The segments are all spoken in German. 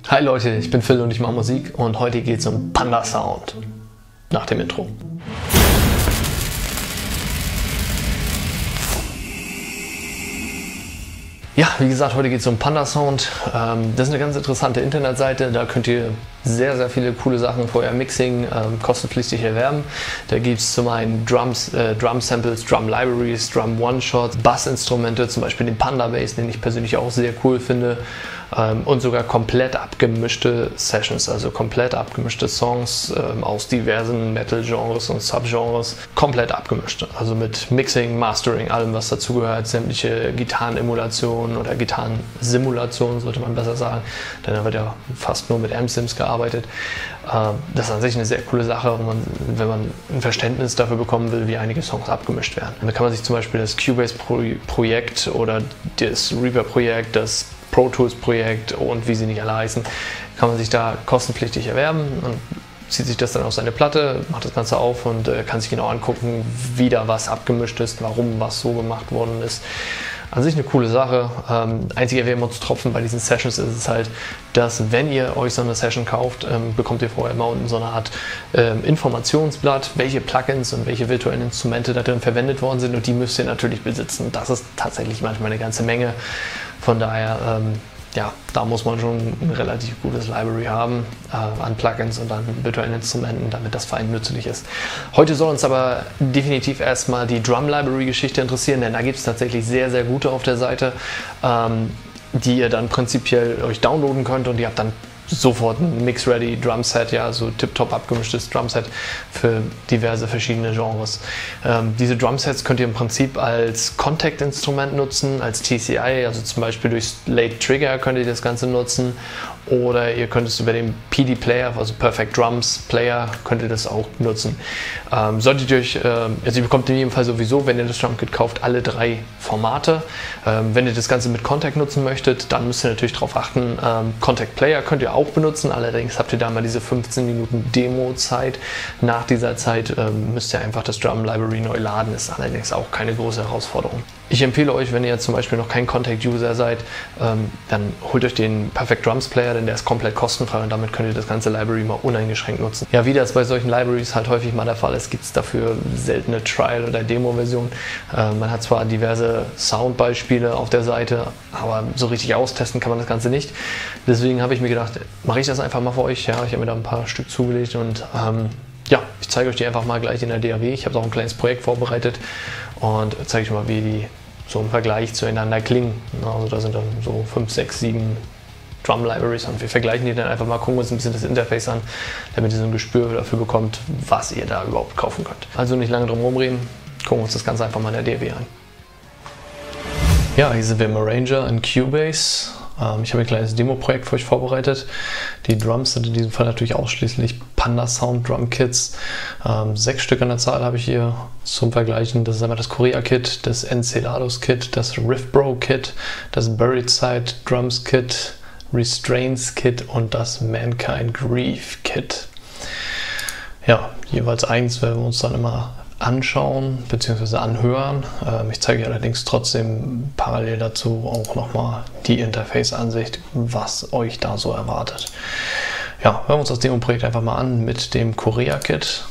Hi Leute, ich bin Phil und ich mache Musik und heute geht es um Panda Sound. Nach dem Intro. Ja, wie gesagt, heute geht es um Panda Sound. Das ist eine ganz interessante Internetseite, da könnt ihr sehr, sehr viele coole Sachen für euer Mixing kostenpflichtig erwerben. Da gibt es zum einen Drum Samples, Drum Libraries, Drum One-Shots, Bassinstrumente, zum Beispiel den Panda Bass, den ich persönlich auch sehr cool finde. Und sogar komplett abgemischte Sessions, also komplett abgemischte Songs aus diversen Metal-Genres und Subgenres, komplett abgemischt. Also mit Mixing, Mastering, allem was dazugehört, sämtliche Gitarrenemulationen oder Gitarrensimulationen sollte man besser sagen, denn da wird ja fast nur mit Amp-Sims gearbeitet. Das ist an sich eine sehr coole Sache, wenn man ein Verständnis dafür bekommen will, wie einige Songs abgemischt werden. Da kann man sich zum Beispiel das Cubase-Projekt oder das Reaper-Projekt, das Pro Tools Projekt und wie sie nicht alle heißen, kann man sich da kostenpflichtig erwerben und zieht sich das dann auf seine Platte, macht das Ganze auf und kann sich genau angucken, wie da was abgemischt ist, warum was so gemacht worden ist. An sich eine coole Sache. Einziger Wermutstropfen bei diesen Sessions ist es halt, dass wenn ihr euch so eine Session kauft, bekommt ihr vorher immer unten so eine Art Informationsblatt, welche Plugins und welche virtuellen Instrumente da drin verwendet worden sind und die müsst ihr natürlich besitzen. Das ist tatsächlich manchmal eine ganze Menge. Von daher, ja, da muss man schon ein relativ gutes Library haben an Plugins und an virtuellen Instrumenten, damit das für einen nützlich ist. Heute soll uns aber definitiv erstmal die Drum Library Geschichte interessieren, denn da gibt es tatsächlich sehr, sehr gute auf der Seite, die ihr dann prinzipiell euch downloaden könnt und ihr habt dann sofort ein Mix-Ready Drumset, ja, so tiptop abgemischtes Drumset für diverse verschiedene Genres. Diese Drumsets könnt ihr im Prinzip als Contact-Instrument nutzen, als TCI, also zum Beispiel durch Late Trigger könnt ihr das Ganze nutzen oder ihr könnt es über den PD Player, also Perfect Drums Player, könnt ihr das auch nutzen. Solltet ihr euch, also ihr bekommt in jedem Fall sowieso, wenn ihr das Drumkit kauft, alle drei Formate. Wenn ihr das Ganze mit Contact nutzen möchtet, dann müsst ihr natürlich darauf achten, Contact Player könnt ihr auch benutzen, allerdings habt ihr da mal diese 15 Minuten Demo-Zeit. Nach dieser Zeit müsst ihr einfach das Drum Library neu laden, ist allerdings auch keine große Herausforderung. Ich empfehle euch, wenn ihr zum Beispiel noch kein Contact-User seid, dann holt euch den Perfect Drums Player, denn der ist komplett kostenfrei und damit könnt ihr das ganze Library mal uneingeschränkt nutzen. Ja, wie das bei solchen Libraries halt häufig mal der Fall ist, gibt es dafür seltene Trial- oder Demo-Versionen. Man hat zwar diverse Soundbeispiele auf der Seite, aber so richtig austesten kann man das Ganze nicht. Deswegen habe ich mir gedacht, mache ich das einfach mal für euch. Ja, ich habe mir da ein paar Stück zugelegt und ja, ich zeige euch die einfach mal gleich in der DAW. Ich habe auch ein kleines Projekt vorbereitet und zeige euch mal, wie die so im Vergleich zueinander klingen. Also da sind dann so 5, 6, 7 Drum Libraries und wir vergleichen die dann einfach mal, gucken uns ein bisschen das Interface an, damit ihr so ein Gespür dafür bekommt, was ihr da überhaupt kaufen könnt. Also nicht lange drum rumreden, gucken wir uns das Ganze einfach mal in der DAW an. Ja, hier sind wir im Arranger in Cubase. Ich habe ein kleines Demo-Projekt für euch vorbereitet. Die Drums sind in diesem Fall natürlich ausschließlich Panda Sound Drum Kits. 6 Stück an der Zahl habe ich hier zum Vergleichen. Das ist einmal das Korea Kit, das Enceladus Kit, das Riffbro Kit, das Buried Side Drums Kit, Restraints Kit und das Mankind Grief Kit. Ja, jeweils eins werden wir uns dann immer anschauen bzw. anhören. Ich zeige allerdings trotzdem parallel dazu auch nochmal die Interface-Ansicht, was euch da so erwartet. Ja, hören wir uns das Demo-Projekt einfach mal an mit dem Korea Kit.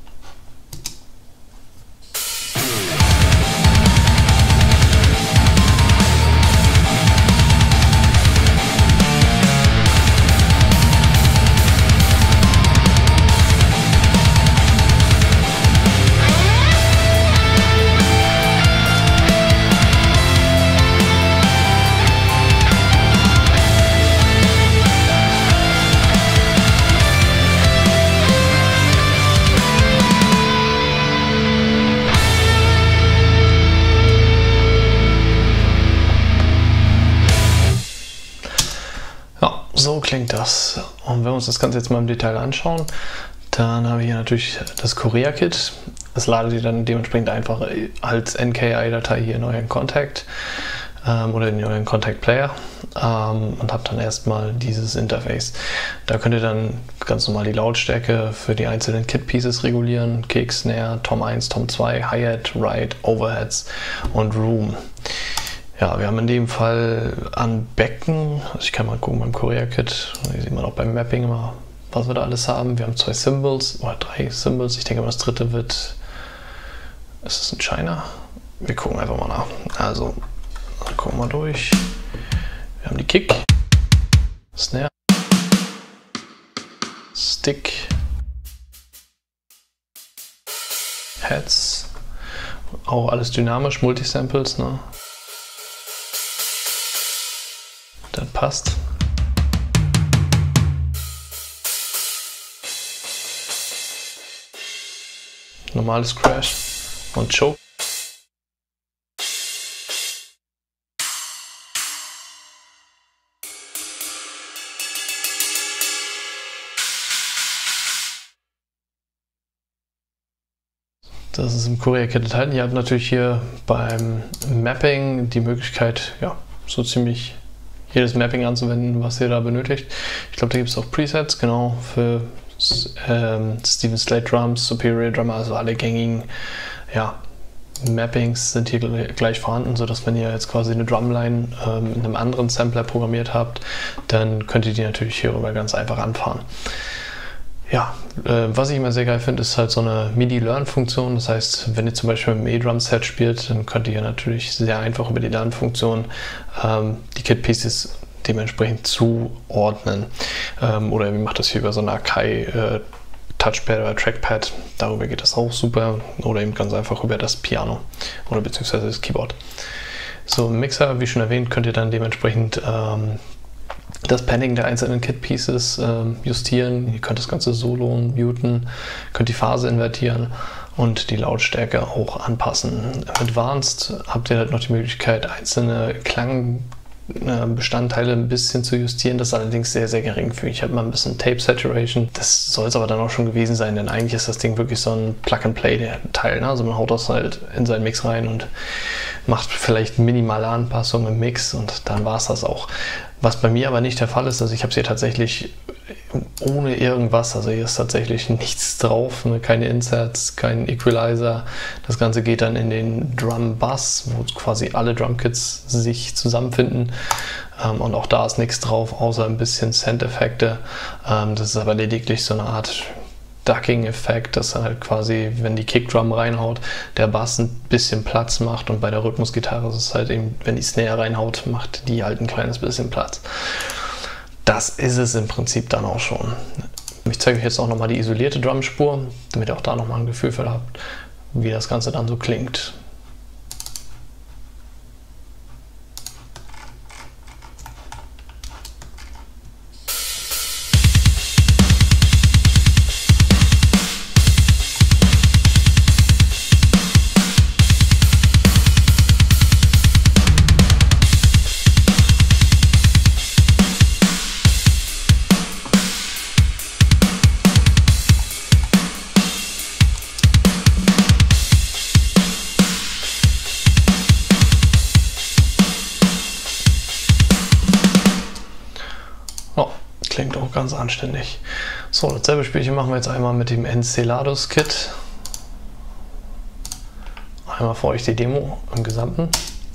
So klingt das. Und wenn wir uns das Ganze jetzt mal im Detail anschauen, dann habe ich hier natürlich das Korea Kit. Das ladet ihr dann dementsprechend einfach als NKI-Datei hier in euren Contact oder in euren Contact Player und habt dann erstmal dieses Interface. Da könnt ihr dann ganz normal die Lautstärke für die einzelnen Kit Pieces regulieren. Kick, Snare, Tom 1, Tom 2, Hi-Hat, Ride, Overheads und Room. Ja, wir haben in dem Fall an Becken, also ich kann mal gucken beim Korea-Kit, hier sieht man auch beim Mapping immer, was wir da alles haben. Wir haben 2 Cymbals oder 3 Cymbals, ich denke mal das dritte wird, ist es ein China? Wir gucken einfach mal nach. Also, gucken wir mal durch. Wir haben die Kick, Snare, Stick, Heads, auch alles dynamisch, Multisamples, ne? Das passt. Normales Crash und Choke. Das ist im Korea-Kit enthalten. Ihr habt natürlich hier beim Mapping die Möglichkeit, ja, so ziemlich jedes Mapping anzuwenden, was ihr da benötigt. Ich glaube, da gibt es auch Presets, genau, für Steven Slate Drums, Superior Drummer, also alle gängigen, ja, Mappings sind hier gleich vorhanden, sodass wenn ihr jetzt quasi eine Drumline in einem anderen Sampler programmiert habt, dann könnt ihr die natürlich hierüber ganz einfach anfahren. Ja, was ich immer sehr geil finde, ist halt so eine MIDI-Learn-Funktion. Das heißt, wenn ihr zum Beispiel mit einem E-Drum-Set spielt, dann könnt ihr natürlich sehr einfach über die Learn-Funktion die Kit-Pieces dementsprechend zuordnen. Oder ihr macht das hier über so eine Akai Touchpad oder Trackpad. Darüber geht das auch super. Oder eben ganz einfach über das Piano oder beziehungsweise das Keyboard. So, im Mixer, wie schon erwähnt, könnt ihr dann dementsprechend das Panning der einzelnen Kit-Pieces justieren. Ihr könnt das Ganze soloen, muten, könnt die Phase invertieren und die Lautstärke auch anpassen. Im Advanced habt ihr halt noch die Möglichkeit, einzelne Klangbestandteile ein bisschen zu justieren. Das ist allerdings sehr, sehr geringfügig. Ich habe mal ein bisschen Tape Saturation. Das soll es aber dann auch schon gewesen sein, denn eigentlich ist das Ding wirklich so ein Plug-and-Play-Teil. Ne? Also man haut das halt in seinen Mix rein und macht vielleicht minimale Anpassungen im Mix und dann war es das auch. Was bei mir aber nicht der Fall ist, also ich habe es hier tatsächlich ohne irgendwas, also hier ist tatsächlich nichts drauf, ne? Keine Inserts, kein Equalizer. Das Ganze geht dann in den Drum Bus, wo quasi alle Drumkits sich zusammenfinden. Und auch da ist nichts drauf, außer ein bisschen Send-Effekte. Das ist aber lediglich so eine Art Ducking-Effekt, dass dann halt quasi, wenn die Kickdrum reinhaut, der Bass ein bisschen Platz macht und bei der Rhythmusgitarre ist es halt eben, wenn die Snare reinhaut, macht die halt ein kleines bisschen Platz. Das ist es im Prinzip dann auch schon. Ich zeige euch jetzt auch nochmal die isolierte Drumspur, damit ihr auch da nochmal ein Gefühl für habt, wie das Ganze dann so klingt. Klingt auch ganz anständig. So, dasselbe Spielchen machen wir jetzt einmal mit dem Enceladus Kit. Einmal für euch die Demo im Gesamten.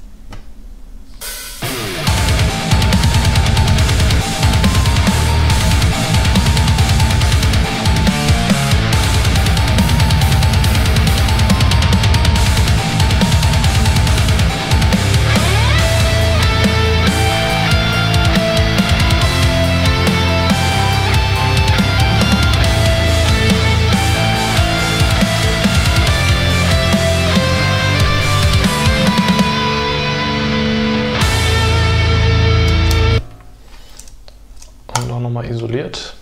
Nochmal isoliert.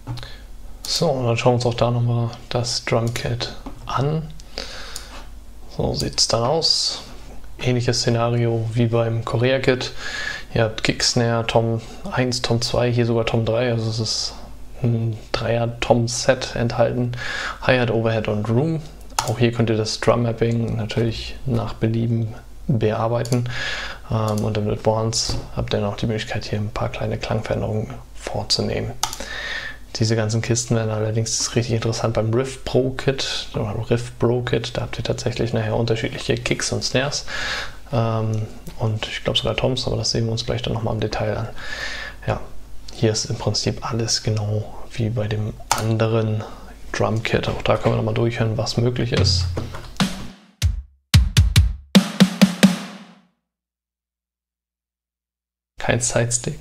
So, und dann schauen wir uns auch da nochmal das Drumkit an. So sieht es dann aus. Ähnliches Szenario wie beim Korea Kit. Ihr habt Kick, Snare, Tom 1, Tom 2, hier sogar Tom 3, also es ist ein Dreier-Tom-Set enthalten. Hi-Hat, Overhead und Room. Auch hier könnt ihr das Drum-Mapping natürlich nach Belieben bearbeiten. Und im Advanced habt ihr noch die Möglichkeit, hier ein paar kleine Klangveränderungen vorzunehmen. Diese ganzen Kisten werden allerdings richtig interessant beim Riff Pro Kit oder Riff Pro Kit. Da habt ihr tatsächlich nachher unterschiedliche Kicks und Snares. Und ich glaube sogar Toms, aber das sehen wir uns gleich dann nochmal im Detail an. Ja, hier ist im Prinzip alles genau wie bei dem anderen Drum Kit. Auch da können wir nochmal durchhören, was möglich ist. Kein Sidestick.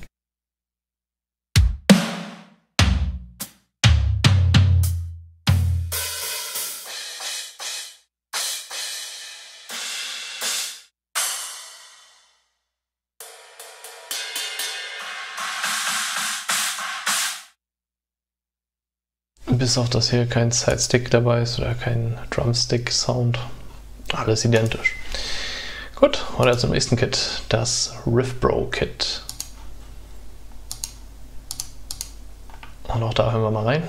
Bis auf das hier kein Sidestick dabei ist oder kein Drumstick-Sound. Alles identisch. Gut, oder zum nächsten Kit, das Riff Pro Kit. Und auch da hören wir mal rein.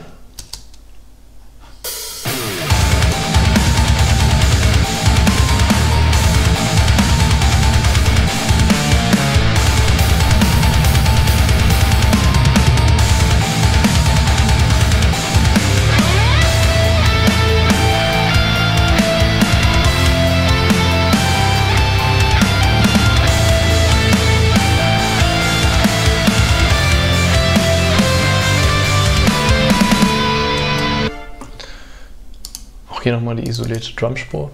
Auch hier nochmal die isolierte Drumspur.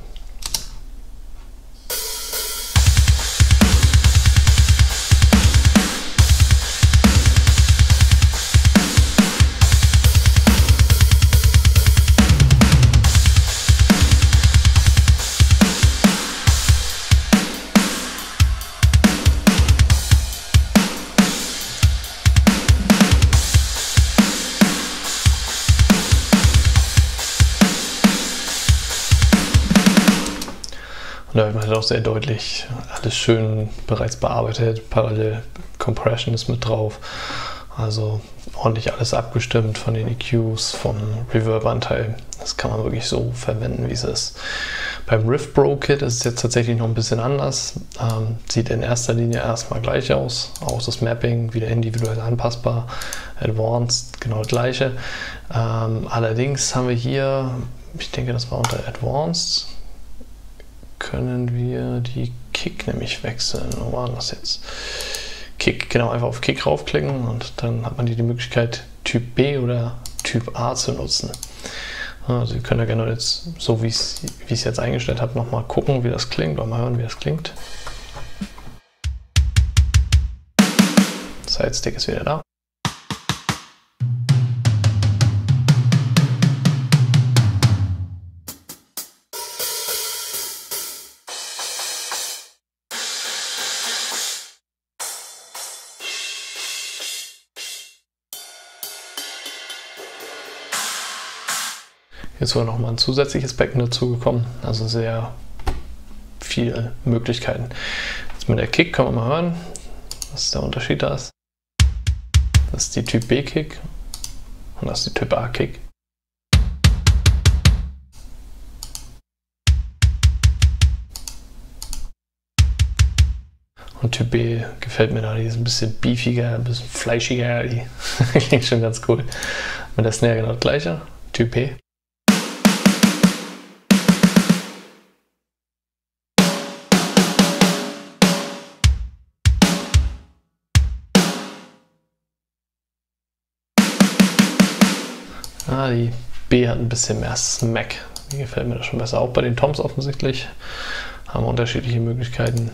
Und da hört man halt auch sehr deutlich, alles schön bereits bearbeitet, parallel Compression ist mit drauf, also ordentlich alles abgestimmt von den EQs, vom Reverb-Anteil. Das kann man wirklich so verwenden, wie es ist. Beim Riff Pro Kit ist es jetzt tatsächlich noch ein bisschen anders. Sieht in erster Linie erstmal gleich aus. Auch das Mapping wieder individuell anpassbar. Advanced genau das gleiche. Allerdings haben wir hier, ich denke, das war unter Advanced, können wir die Kick nämlich wechseln. Wo war das jetzt? Kick, genau, einfach auf Kick raufklicken und dann hat man hier die Möglichkeit, Typ B oder Typ A zu nutzen. Also ihr könnt ja gerne jetzt, so wie ich es jetzt eingestellt habe, nochmal gucken, wie das klingt, oder mal hören, wie das klingt. Sidestick ist wieder da. Jetzt war noch mal ein zusätzliches Becken dazugekommen, also sehr viele Möglichkeiten. Jetzt mit der Kick können wir mal hören, was der Unterschied da ist. Das ist die Typ B Kick und das ist die Typ A Kick. Und Typ B gefällt mir da, die ist ein bisschen beefiger, ein bisschen fleischiger, die klingt schon ganz cool. Mit der Snare genau das gleiche, Typ B. Die B hat ein bisschen mehr Smack. Die gefällt mir das schon besser. Auch bei den Toms offensichtlich haben wir unterschiedliche Möglichkeiten.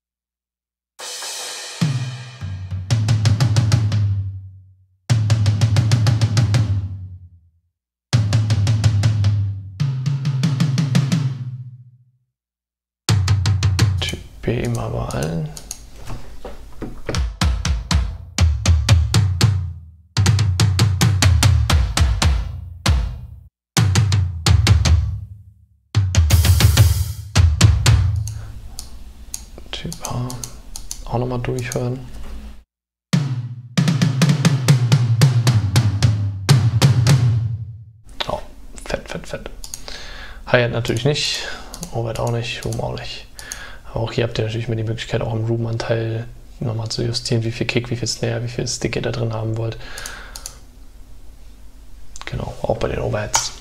Typ B immer bei allen. auch nochmal durchhören. Oh, fett. Hi-Hat natürlich nicht, Overhead auch nicht, Room auch nicht. Aber auch hier habt ihr natürlich immer die Möglichkeit, auch im Room-Anteil nochmal zu justieren, wie viel Kick, wie viel Snare, wie viel Stick ihr da drin haben wollt. Genau, auch bei den Overheads.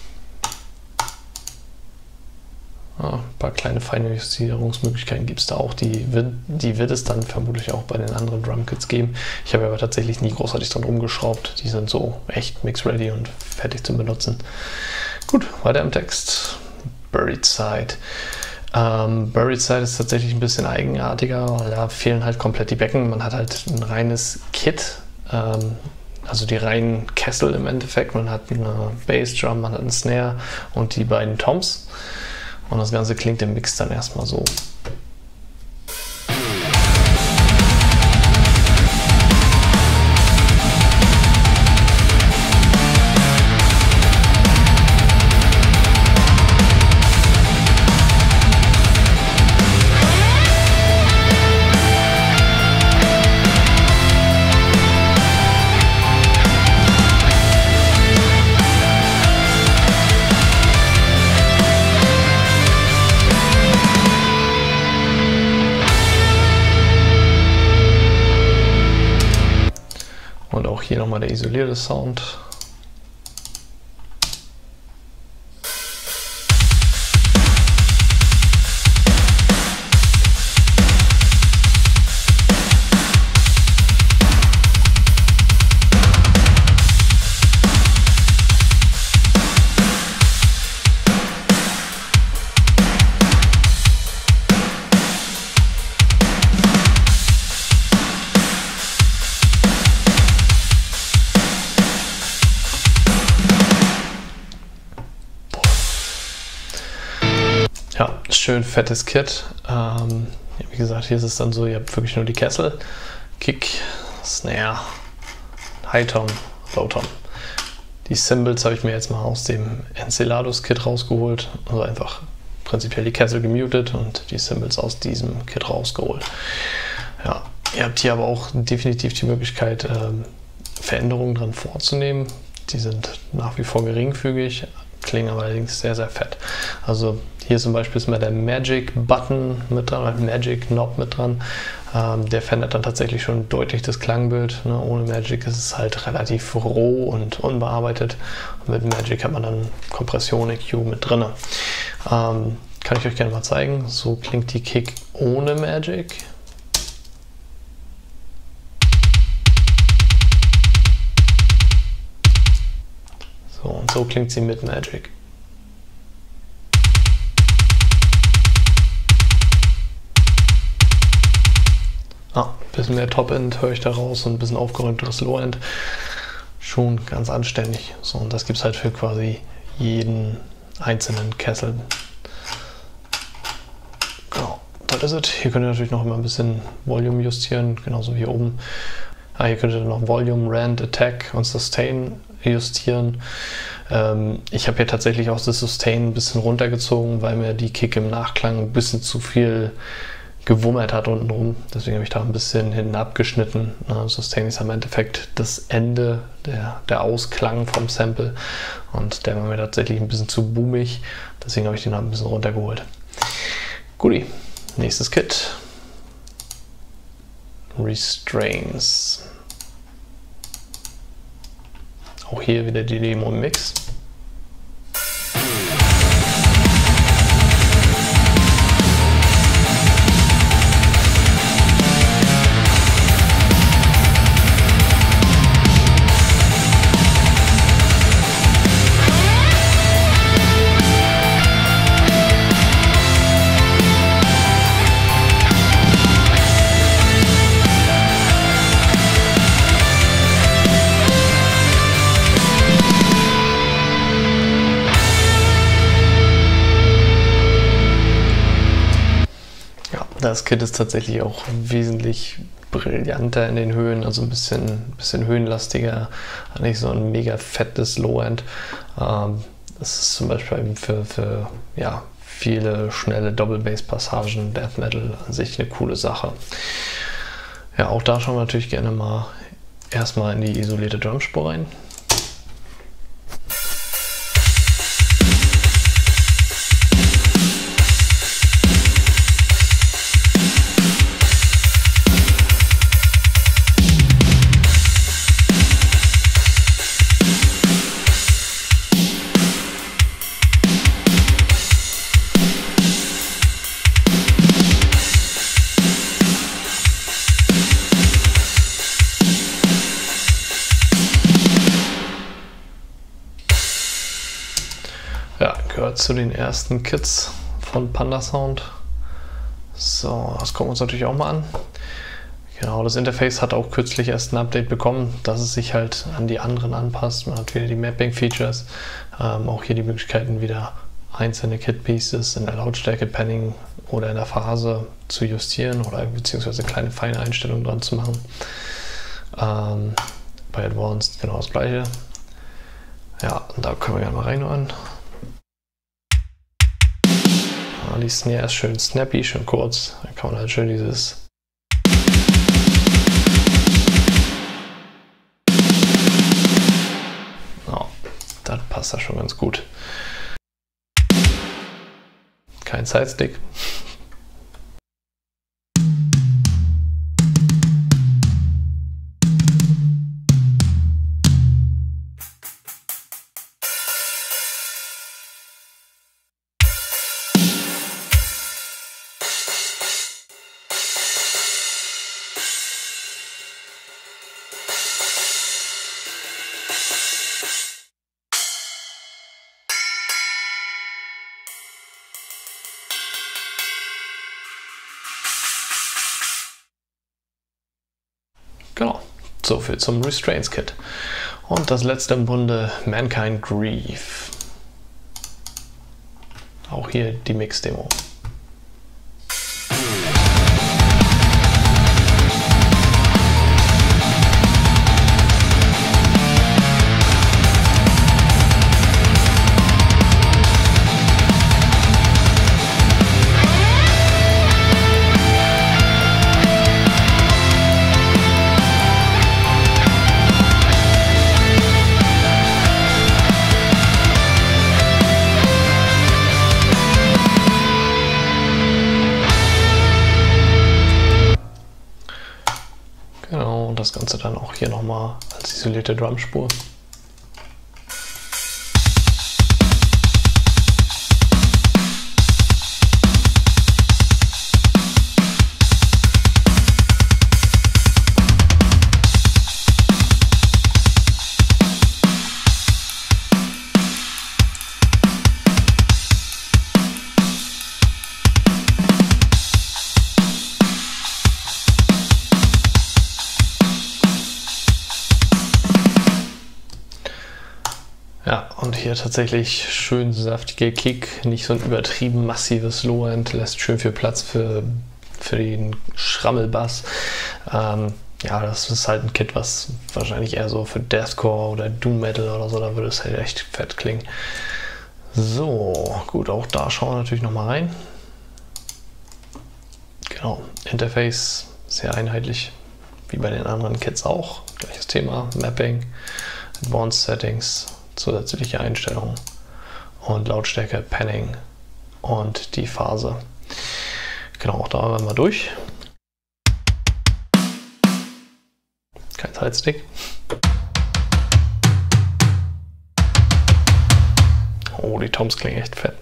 Ja, ein paar kleine feine Justierungsmöglichkeiten gibt es da auch. Die wird es dann vermutlich auch bei den anderen Drumkits geben. Ich habe aber tatsächlich nie großartig dran rumgeschraubt. Die sind so echt mix-ready und fertig zum Benutzen. Gut, weiter im Text. Buried Side. Buried Side ist tatsächlich ein bisschen eigenartiger, weil da fehlen halt komplett die Becken. Man hat halt ein reines Kit, also die reinen Kessel im Endeffekt. Man hat eine Bassdrum, man hat einen Snare und die beiden Toms. Und das Ganze klingt im Mix dann erstmal so. Und auch hier nochmal der isolierte Sound. Ja, schön fettes Kit. Wie gesagt, hier ist es dann so, ihr habt wirklich nur die Kessel, Kick, Snare, High Tom, Low Tom. Die Cymbals habe ich mir jetzt mal aus dem Enceladus Kit rausgeholt, also einfach prinzipiell die Kessel gemutet und die Cymbals aus diesem Kit rausgeholt. Ja, ihr habt hier aber auch definitiv die Möglichkeit, Veränderungen dran vorzunehmen. Die sind nach wie vor geringfügig, klingen aber allerdings sehr, sehr fett. Also hier zum Beispiel ist mal der Magic Button mit dran, Magic Knob mit dran. Der verändert dann tatsächlich schon deutlich das Klangbild. Ne? Ohne Magic ist es halt relativ roh und unbearbeitet. Und mit Magic hat man dann Kompression, EQ mit drin. Kann ich euch gerne mal zeigen. So klingt die Kick ohne Magic. So, und so klingt sie mit Magic. Ein bisschen mehr Top-End höre ich da raus und ein bisschen aufgeräumteres Low-End. Schon ganz anständig. So, und das gibt es halt für quasi jeden einzelnen Kessel. Genau, das ist es. Hier könnt ihr natürlich noch immer ein bisschen Volume justieren, genauso wie hier oben. Hier könnt ihr noch Volume, Rand, Attack und Sustain justieren. Ich habe hier tatsächlich auch das Sustain ein bisschen runtergezogen, weil mir die Kick im Nachklang ein bisschen zu viel gewummert hat untenrum. Deswegen habe ich da ein bisschen hinten abgeschnitten. Sustain ist im Endeffekt das Ende, der Ausklang vom Sample. Und der war mir tatsächlich ein bisschen zu boomig. Deswegen habe ich den noch ein bisschen runtergeholt. Guti, nächstes Kit. Restraints. Auch hier wieder die Demo im Mix. Das Kit ist tatsächlich auch wesentlich brillanter in den Höhen, also ein bisschen höhenlastiger, hat nicht so ein mega fettes Low-End. Das ist zum Beispiel für ja, viele schnelle Double-Bass-Passagen, Death Metal an sich eine coole Sache. Ja, auch da schauen wir natürlich gerne mal erstmal in die isolierte Drumspur rein. Ja, gehört zu den ersten Kits von Pandasound. So, das gucken wir uns natürlich auch mal an. Genau, das Interface hat auch kürzlich erst ein Update bekommen, dass es sich halt an die anderen anpasst. Man hat wieder die Mapping-Features, auch hier die Möglichkeiten, wieder einzelne Kit-Pieces in der Lautstärke, Panning oder in der Phase zu justieren oder beziehungsweise kleine feine Einstellungen dran zu machen. Bei Advanced genau das gleiche. Ja, und da können wir gerne mal reinhören. Die Snare ist schön snappy, schön kurz. Da kann man halt schön dieses das passt da schon ganz gut. Kein Sidestick. Genau, so viel zum Restraints Kit. Und das letzte im Bunde, Mankind Grief. Auch hier die Mix-Demo. Genau, und das Ganze dann auch hier nochmal als isolierte Drumspur. Ja, und hier tatsächlich schön saftige Kick, nicht so ein übertrieben massives Low-End, lässt schön viel Platz für den Schrammelbass. Ja, das ist halt ein Kit, was wahrscheinlich eher so für Deathcore oder Doom Metal oder so, da würde es halt echt fett klingen. So, gut, auch da schauen wir natürlich nochmal rein. Genau, Interface sehr einheitlich, wie bei den anderen Kits auch. Gleiches Thema, Mapping, Advanced Settings, zusätzliche Einstellungen und Lautstärke, Panning und die Phase. Genau, auch da waren wir durch. Kein Sidestick. Oh, die Toms klingen echt fett.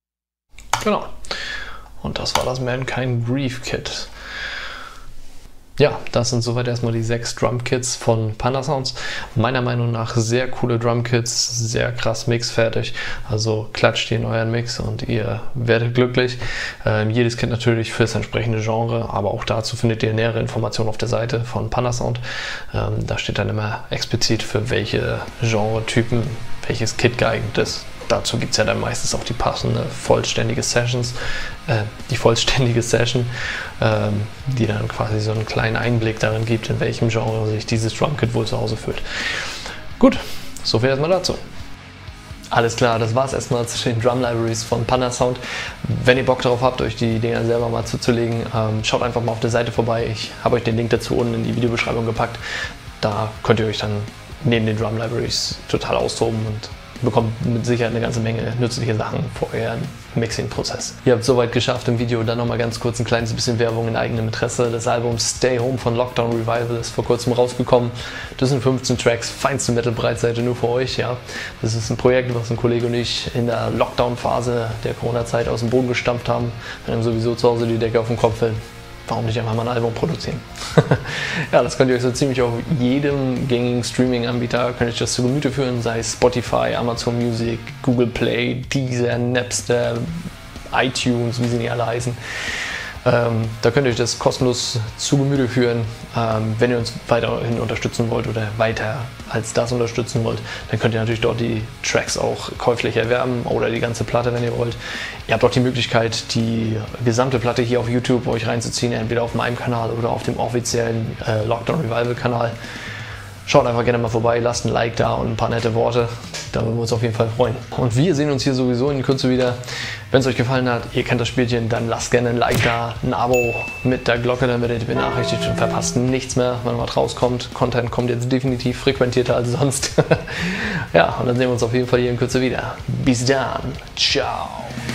Genau. Und das war das Mankind Grief Kit. Ja, das sind soweit erstmal die 6 Drumkits von Pandasounds. Meiner Meinung nach sehr coole Drumkits, sehr krass mixfertig. Also klatscht die in euren Mix und ihr werdet glücklich. Jedes Kit natürlich für das entsprechende Genre, aber auch dazu findet ihr nähere Informationen auf der Seite von Pandasound. Da steht dann immer explizit für welche Genre-Typen welches Kit geeignet ist. Dazu gibt es ja dann meistens auch die passende vollständige Session, die dann quasi so einen kleinen Einblick darin gibt, in welchem Genre sich dieses Drumkit wohl zu Hause fühlt. Gut, so viel erstmal dazu. Alles klar, das war es erstmal zu den Drum Libraries von Pandasound. Wenn ihr Bock darauf habt, euch die Dinger selber mal zuzulegen, schaut einfach mal auf der Seite vorbei. Ich habe euch den Link dazu unten in die Videobeschreibung gepackt. Da könnt ihr euch dann neben den Drum Libraries total austoben und bekommt mit Sicherheit eine ganze Menge nützliche Sachen für euren Mixing-Prozess. Ihr habt es soweit geschafft im Video, dann nochmal ganz kurz ein kleines bisschen Werbung in eigenem Interesse. Das Album Stay Home von Lockdown Revival ist vor kurzem rausgekommen. Das sind 15 Tracks, feinste Metal-Breitseite nur für euch. Ja. Das ist ein Projekt, was ein Kollege und ich in der Lockdown-Phase der Corona-Zeit aus dem Boden gestampft haben. Wenn einem sowieso zu Hause die Decke auf den Kopf fällt. Warum nicht einfach mal ein Album produzieren? Ja, das könnt ihr euch so ziemlich auf jedem gängigen Streaming-Anbieter könnt ihr euch das zu Gemüte führen, sei es Spotify, Amazon Music, Google Play, Deezer, Napster, iTunes, wie sie nicht alle heißen. Da könnt ihr euch das kostenlos zu Gemüte führen. Wenn ihr uns weiterhin unterstützen wollt oder weiter als das unterstützen wollt, dann könnt ihr natürlich dort die Tracks auch käuflich erwerben oder die ganze Platte, wenn ihr wollt. Ihr habt auch die Möglichkeit, die gesamte Platte hier auf YouTube euch reinzuziehen, entweder auf meinem Kanal oder auf dem offiziellen Lockdown Revival Kanal. Schaut einfach gerne mal vorbei, lasst ein Like da und ein paar nette Worte. Da würden wir uns auf jeden Fall freuen. Und wir sehen uns hier sowieso in Kürze wieder. Wenn es euch gefallen hat, ihr kennt das Spielchen, dann lasst gerne ein Like da, ein Abo mit der Glocke, dann werdet ihr benachrichtigt und verpasst nichts mehr, wenn was rauskommt. Content kommt jetzt definitiv frequentierter als sonst. Ja, und dann sehen wir uns auf jeden Fall hier in Kürze wieder. Bis dann. Ciao.